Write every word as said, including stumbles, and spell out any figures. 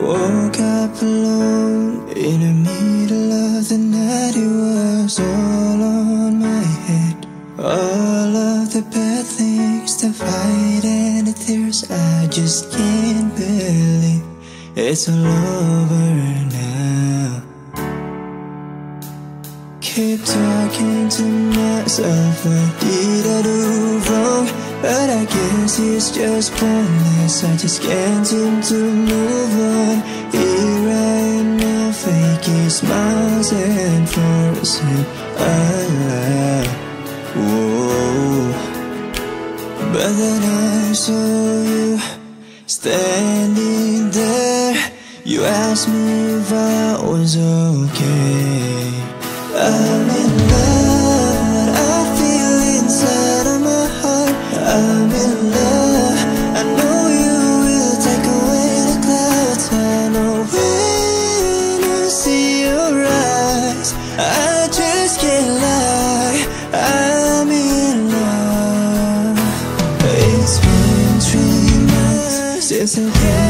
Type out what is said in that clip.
Woke up alone in the middle of the night. It was all on my head. All of the bad things, the fight and the tears, I just can't believe it's all over now. Keep talking to myself, what did I do wrong? But I guess it's just pointless, I just can't seem to move on. Here I am now, faking smiles and forcing a laugh. Whoa. But then I saw you standing there. You asked me if I was okay. I'm in love, I feel inside of my heart. I'm in love, I know you will take away the clouds. I know when I see your eyes, I just can't lie, I'm in love. It's been three months since I